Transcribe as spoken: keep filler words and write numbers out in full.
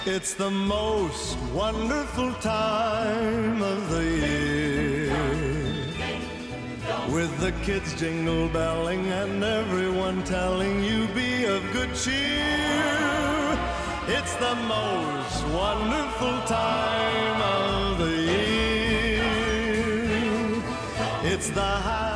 It's the most wonderful time of the year, with the kids jingle belling and everyone telling you be of good cheer. It's the most wonderful time of the year. It's the high